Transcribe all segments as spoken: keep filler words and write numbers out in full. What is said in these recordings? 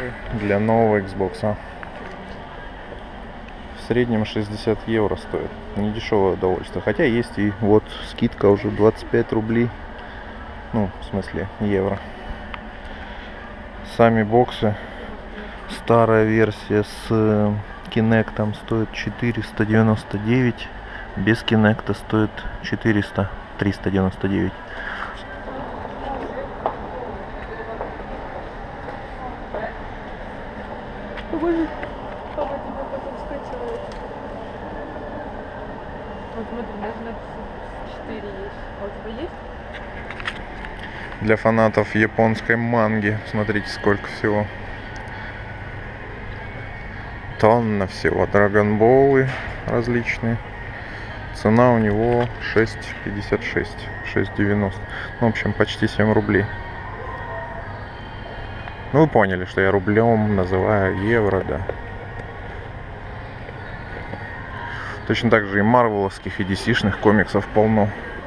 аккумуляторы для нового Xbox. В среднем шестьдесят евро стоит. Не дешевое удовольствие. Хотя есть и вот скидка уже двадцать пять рублей. Ну, в смысле, евро. Сами боксы. Старая версия с Kinect стоит четыреста девяносто девять. Без Kinect стоит четыреста, триста девяносто девять. Для фанатов японской манги. Смотрите, сколько всего. Тонна всего. Драгонболы различные. Цена у него шесть пятьдесят шесть. шесть девяносто. Ну, в общем, почти семь рублей. Ну, вы поняли, что я рублем называю евро, да. Точно так же и марвеловских, и ди си-шных комиксов полно.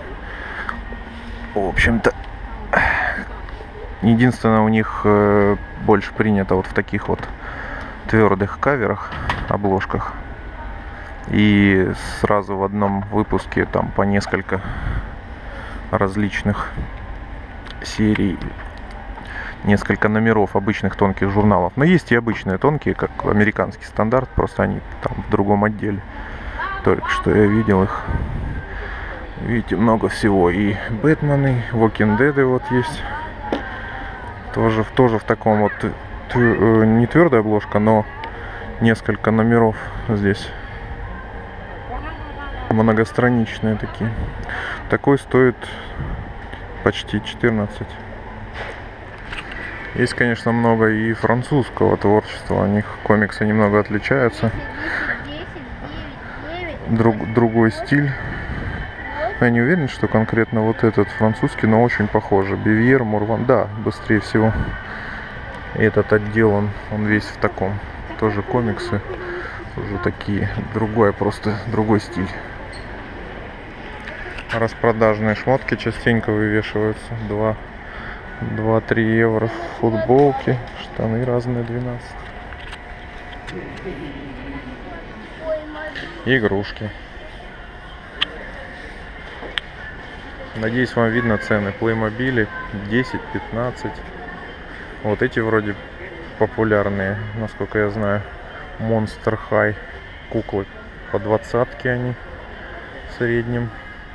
В общем-то, единственное, у них э, больше принято вот в таких вот твердых каверах, обложках. И сразу в одном выпуске там по несколько различных серий, несколько номеров обычных тонких журналов. Но есть и обычные тонкие, как американский стандарт, просто они там в другом отделе. Только что я видел их. Видите, много всего. И Бэтмены, Walking Dead вот есть. Тоже, тоже в таком вот, твер, не твердая обложка, но несколько номеров здесь. Многостраничные такие. Такой стоит почти четырнадцать. Есть, конечно, много и французского творчества. У них комиксы немного отличаются. Друг, другой стиль. Я не уверен, что конкретно вот этот французский, но очень похоже. Бивьер, Мурван, да, быстрее всего. И этот отдел, он, он весь в таком. Тоже комиксы, тоже такие. Другой, просто другой стиль. Распродажные шмотки частенько вывешиваются. два-три евро. Футболки, штаны разные, двенадцать. Игрушки. Надеюсь, вам видно цены. Плеймобили десять-пятнадцать. Вот эти вроде популярные, насколько я знаю. Monster High. Куклы по двадцатке они в среднем.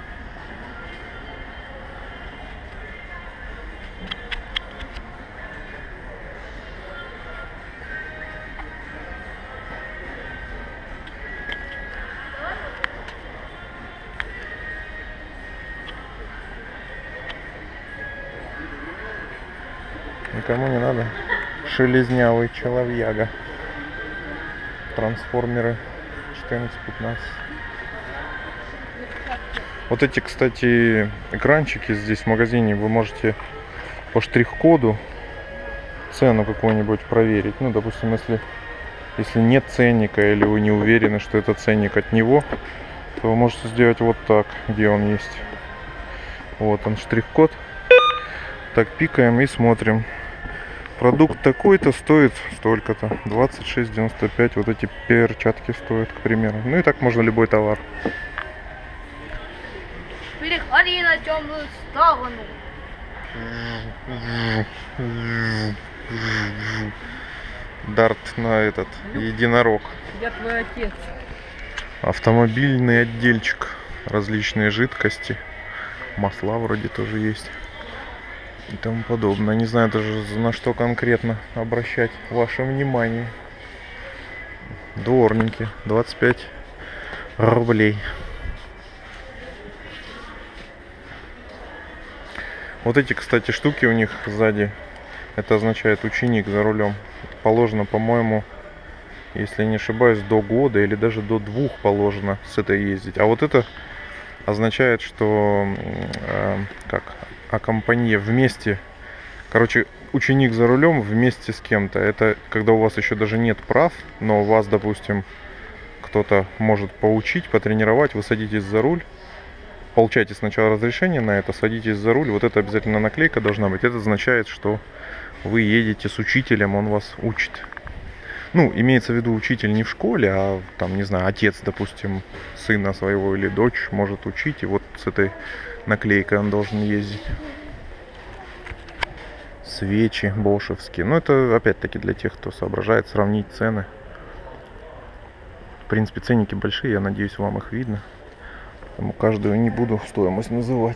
Никому не надо. Шелезнявый человяга. Трансформеры четырнадцать-пятнадцать. Вот эти, кстати, экранчики здесь в магазине вы можете по штрих-коду цену какую-нибудь проверить. Ну, допустим, если, если нет ценника или вы не уверены, что это ценник от него, то вы можете сделать вот так, где он есть. Вот он, штрих-код. Так, пикаем и смотрим. Продукт такой-то стоит столько-то. двадцать шесть девяносто пять. Вот эти перчатки стоят, к примеру. Ну и так можно любой товар. Переходи на темную сторону. Дарт на этот единорог. Я твой отец. Автомобильный отдельчик. Различные жидкости. Масла вроде тоже есть. И тому подобное. Не знаю даже на что конкретно обращать ваше внимание. Дворники. двадцать пять рублей. Вот эти, кстати, штуки у них сзади. Это означает ученик за рулем. Положено, по-моему, если не ошибаюсь, до года или даже до двух положено с этой ездить. А вот это означает, что э, как аккомпания вместе, короче, ученик за рулем вместе с кем-то. Это когда у вас еще даже нет прав, но у вас, допустим, кто-то может поучить, потренировать, вы садитесь за руль, получаете сначала разрешение на это, садитесь за руль, вот это обязательно наклейка должна быть. Это означает, что вы едете с учителем, он вас учит. Ну, имеется в виду учитель не в школе, а там, не знаю, отец, допустим, сына своего или дочь может учить, и вот с этой наклейкой он должен ездить. Свечи бошевские. Ну, это опять-таки для тех, кто соображает, сравнить цены. В принципе, ценники большие, я надеюсь, вам их видно. Поэтому каждую не буду стоимость называть.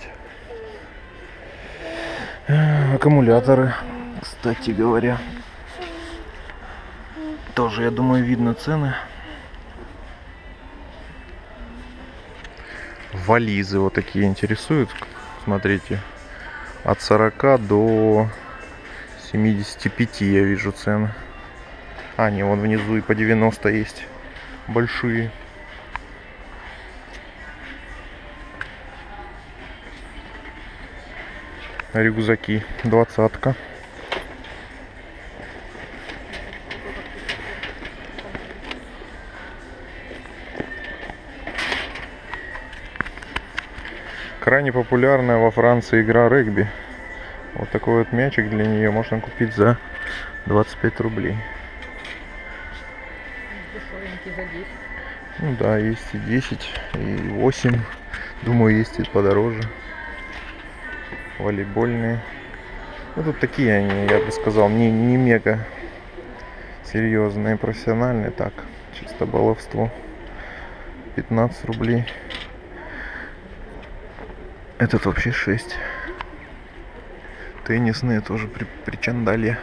Аккумуляторы, кстати говоря. Тоже, я думаю, видно цены. Вализы вот такие интересуют. Смотрите, от сорока до семидесяти пяти я вижу цены. А, не, вон внизу и по девяносто есть. Большие. Рюкзаки. Двадцатка. Крайне популярная во Франции игра регби. Вот такой вот мячик для нее можно купить за двадцать пять рублей. Ну да, есть и десять, и восемь. Думаю, есть и подороже. Волейбольные. Ну тут такие они, я бы сказал, не, не мега серьезные, профессиональные. Так, чисто баловство. пятнадцать рублей. Этот вообще шесть. Теннисные тоже при, причандалья.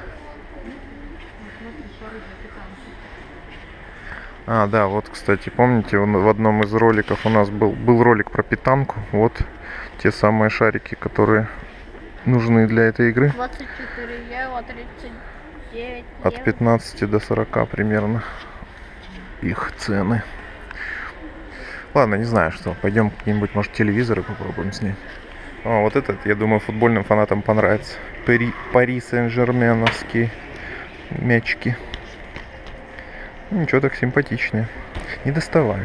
А, да, вот, кстати, помните, в одном из роликов у нас был, был ролик про питанку. Вот те самые шарики, которые нужны для этой игры. двадцать четыре евро, тридцать девять евро. От пятнадцати до сорока примерно их цены. Ладно, не знаю что. Пойдем какие-нибудь, может, телевизоры попробуем снять. О, вот этот, я думаю, футбольным фанатам понравится. Пари, Пари Сен-Жерменовские мячики. Ничего, так симпатичнее. Не доставай.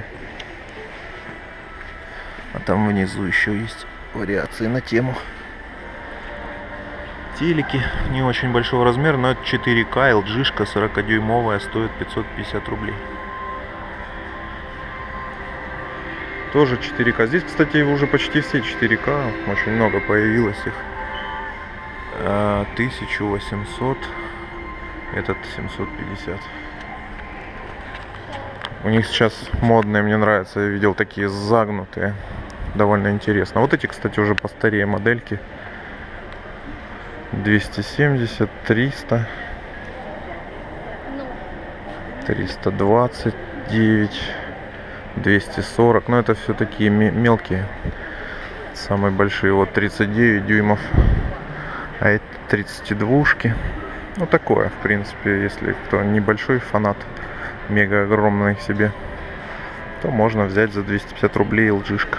А там внизу еще есть вариации на тему. Телеки не очень большого размера, но это четыре ка, эл джи-шка сорокадюймовая, стоит пятьсот пятьдесят рублей. Тоже четыре ка. Здесь, кстати, уже почти все четыре ка. Очень много появилось их. тысяча восемьсот. Этот семьсот пятьдесят. У них сейчас модные, мне нравятся. Я видел такие загнутые. Довольно интересно. Вот эти, кстати, уже постарее модельки. двести семьдесят, триста. триста двадцать девять. двести сорок, но это все такие мелкие. Самые большие вот тридцать девять дюймов, а это тридцать двушки. Ну такое, в принципе, если кто небольшой фанат, мега огромный себе, то можно взять за двести пятьдесят рублей эл джи-шка.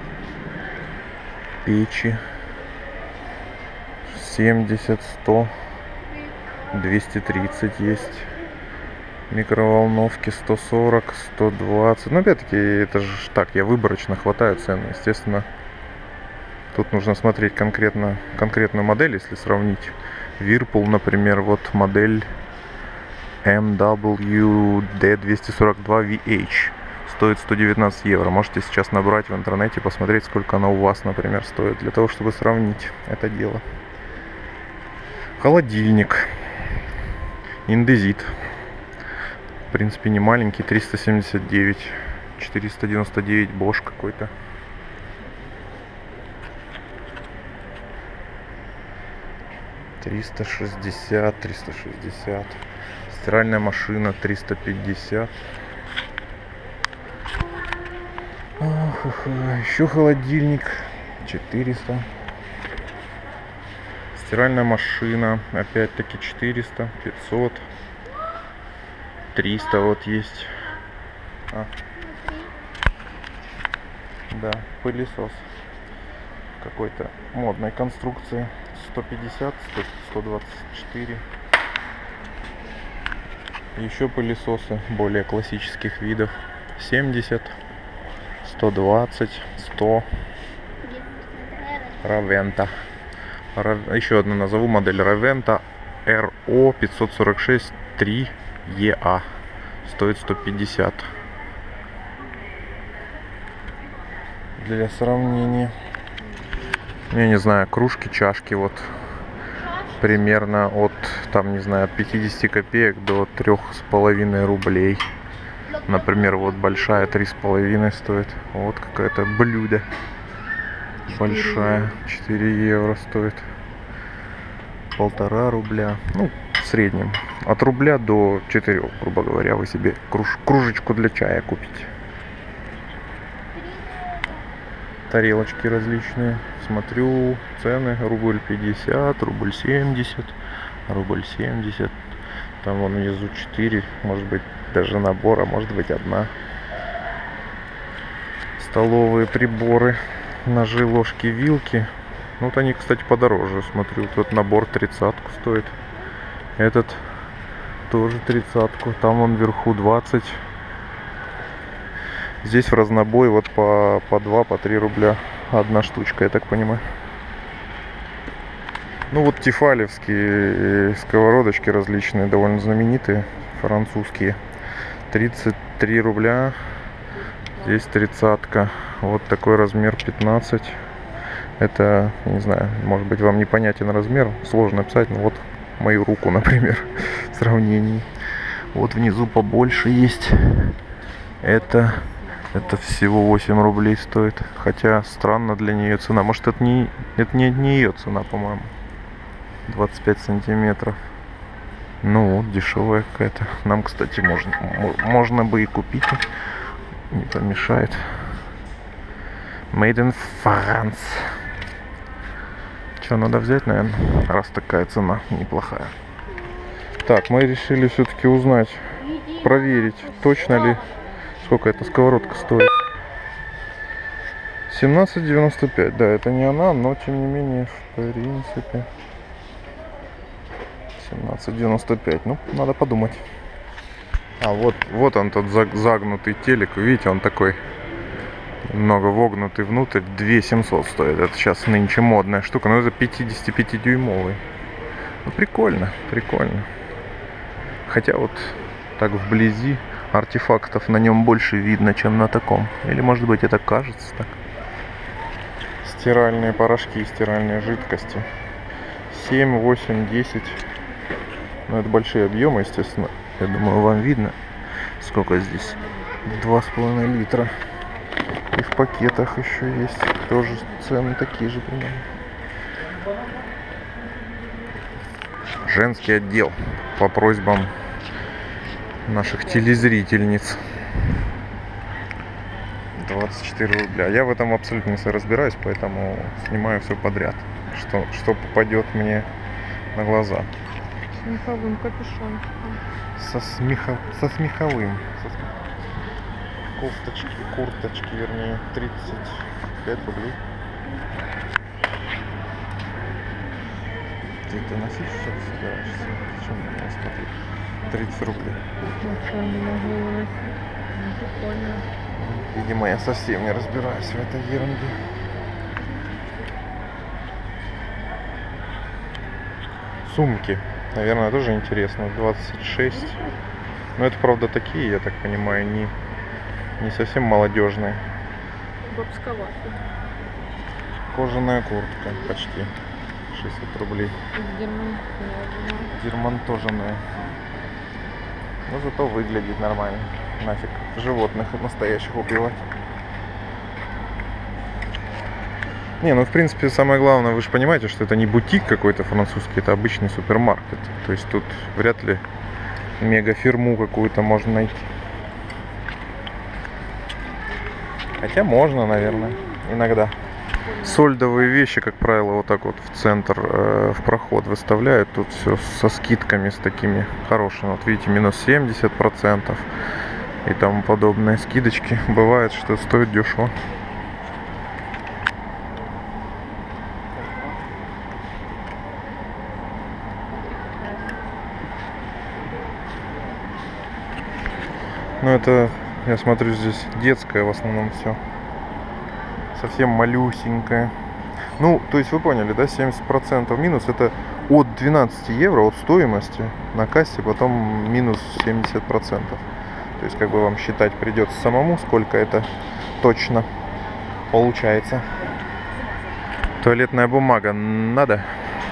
Печи семьдесят, сто, двести тридцать есть. Микроволновки сто сорок, сто двадцать. Ну, опять-таки, это же так, я выборочно хватаю цены. Естественно, тут нужно смотреть конкретно, конкретную модель, если сравнить. Whirlpool, например, вот модель эм дабл ю ди двести сорок два ви эйч. Стоит сто девятнадцать евро. Можете сейчас набрать в интернете, посмотреть, сколько она у вас, например, стоит. Для того, чтобы сравнить это дело. Холодильник. Индезит. В принципе, не маленький, триста семьдесят девять, четыреста девяносто девять Bosch какой-то. триста шестьдесят, триста шестьдесят. Стиральная машина триста пятьдесят. Ох, ох, еще холодильник четыреста. Стиральная машина опять-таки четыреста, пятьсот. триста вот есть. А. Да, пылесос какой-то модной конструкции. сто пятьдесят, сто двадцать четыре. Еще пылесосы более классических видов. семьдесят, сто двадцать, сто. Равента. Еще одну назову модель Равента эр о пятьсот сорок шесть три е а. Стоит сто пятьдесят. Для сравнения. Я не знаю, кружки, чашки вот примерно от, там, не знаю, от пятидесяти копеек до трёх с половиной рублей. Например, вот большая три с половиной стоит. Вот какое-то блюдо. Большая. четыре евро стоит. Полтора рубля. Ну, в среднем. От рубля до четырех, грубо говоря, вы себе круж, кружечку для чая купите. Тарелочки различные. Смотрю цены. Рубль пятьдесят, рубль семьдесят, рубль семьдесят. Там вон внизу четыре, может быть даже набор, а может быть одна. Столовые приборы. Ножи, ложки, вилки. Ну, вот они, кстати, подороже. Смотрю, тут набор тридцатку стоит. Этот тоже тридцатку. Там он вверху двадцать. Здесь в разнобой вот по, по два, по три рубля одна штучка, я так понимаю. Ну вот тефалевские сковородочки различные, довольно знаменитые, французские. тридцать три рубля. Здесь тридцатка. Вот такой размер пятнадцать. Это, не знаю, может быть вам непонятен размер. Сложно описать, но вот мою руку, например, в сравнении. Вот внизу побольше есть. Это... Это всего восемь рублей стоит. Хотя странно для нее цена. Может, это не, это не, не ее цена, по-моему. двадцать пять сантиметров. Ну вот, дешевая какая-то. Нам, кстати, можно, можно бы и купить. Не помешает. Made in France. Что, надо взять, наверное, раз такая цена неплохая. Так, мы решили все-таки узнать, проверить, точно ли... Сколько эта сковородка стоит? семнадцать девяносто пять. Да, это не она, но тем не менее, в принципе, семнадцать девяносто пять. Ну, надо подумать. А вот, вот он тот загнутый телек. Видите, он такой немного вогнутый внутрь. две тысячи семьсот стоит. Это сейчас нынче модная штука. Но это пятидесятипятидюймовый. Ну, прикольно, прикольно. Хотя вот так вблизи артефактов на нем больше видно, чем на таком. Или, может быть, это кажется так. Стиральные порошки, стиральные жидкости. семь, восемь, десять. Ну, это большие объемы, естественно. Я думаю, вам видно, сколько здесь. два с половиной литра. И в пакетах еще есть. Тоже цены такие же примерно. Женский отдел. По просьбам наших телезрительниц. двадцать четыре рубля. Я в этом абсолютно не разбираюсь, поэтому снимаю все подряд, что, что попадет мне на глаза. С меховым капюшоном. Со, смехо... Со смеховым. Со смех... Кофточки, курточки, вернее, тридцать пять рублей. Ты это носишь, что ли, собираешься? Зачем мне не смотреть? тридцать рублей. Видимо, я совсем не разбираюсь в этой ерунде. Сумки, наверное, тоже интересно. двадцать шесть. Но это, правда, такие, я так понимаю, не, не совсем молодежные. Бабсковатый. Кожаная куртка почти. шестьдесят рублей. Герман. Дермантоженная. Но зато выглядит нормально. Нафиг животных настоящих убивать. Не, ну в принципе самое главное, вы же понимаете, что это не бутик какой-то французский, это обычный супермаркет. То есть тут вряд ли мегафирму какую-то можно найти. Хотя можно, наверное, иногда. Сольдовые вещи, как правило, вот так вот в центр, э, в проход выставляют. Тут все со скидками, с такими хорошими. Вот видите, минус семьдесят процентов и тому подобные скидочки. Бывает, что стоит дешево. Ну это, я смотрю, здесь детское в основном все. Совсем малюсенькая. Ну, то есть вы поняли, да, семьдесят процентов минус, это от двенадцати евро, от стоимости на кассе, потом минус семьдесят процентов. То есть как бы вам считать придется самому, сколько это точно получается. Туалетная бумага надо?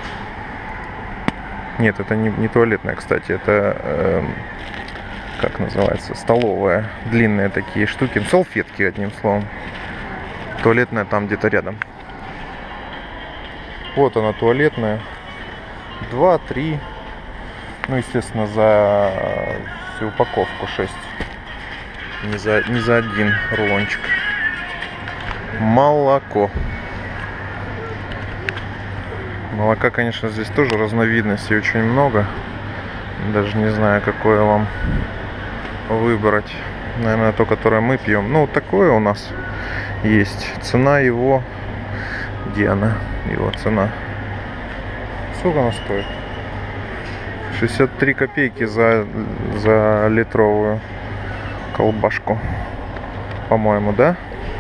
Нет, это не, не туалетная, кстати, это э, как называется, столовая. Длинные такие штуки, салфетки, одним словом. Туалетная там где-то рядом. Вот она, туалетная. Два, три. Ну, естественно, за всю упаковку шесть. Не за, не за один рулончик. Молоко. Молока, конечно, здесь тоже разновидностей очень много. Даже не знаю, какое вам выбрать. Наверное, то, которое мы пьем. Ну, такое у нас есть. Цена его... Где она? Его цена. Сколько она стоит? шестьдесят три копейки за, за литровую колбашку. По-моему, да?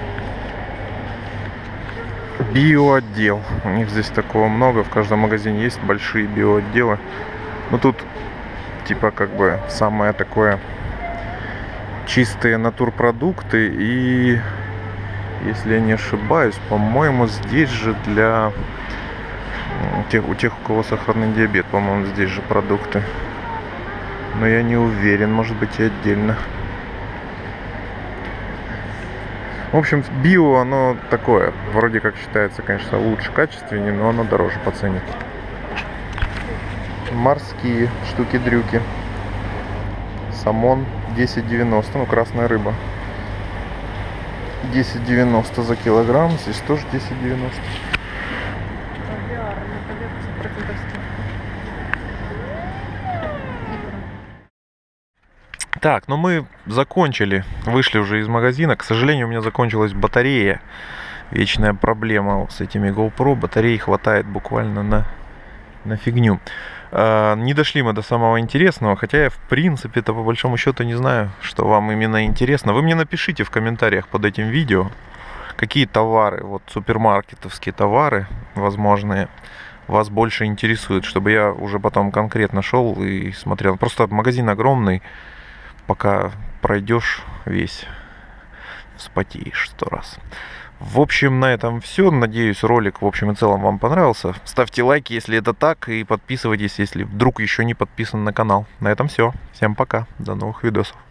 Биоотдел. У них здесь такого много. В каждом магазине есть большие биоотделы. Но тут типа как бы самое такое чистые натурпродукты. И если я не ошибаюсь, по-моему, здесь же для тех, у тех, у кого сахарный диабет, по-моему, здесь же продукты. Но я не уверен, может быть, и отдельно. В общем, био, оно такое, вроде как считается, конечно, лучше, качественнее, но оно дороже по цене. Морские штуки-дрюки. Самон десять девяносто, ну, красная рыба. десять девяносто за килограмм, здесь тоже десять девяносто. Так, ну мы закончили, вышли уже из магазина. К сожалению, у меня закончилась батарея. Вечная проблема с этими GoPro. Батареи хватает буквально на, на фигню. А, не дошли мы до самого интересного. Хотя я, в принципе-то, по большому счету, не знаю, что вам именно интересно. Вы мне напишите в комментариях под этим видео, какие товары, вот супермаркетовские товары, возможные, вас больше интересуют, чтобы я уже потом конкретно шел и смотрел. Просто магазин огромный. Пока пройдешь весь, вспотеешь сто раз. В общем, на этом все. Надеюсь, ролик в общем и целом вам понравился. Ставьте лайки, если это так, и подписывайтесь, если вдруг еще не подписан на канал. На этом все. Всем пока. До новых видосов.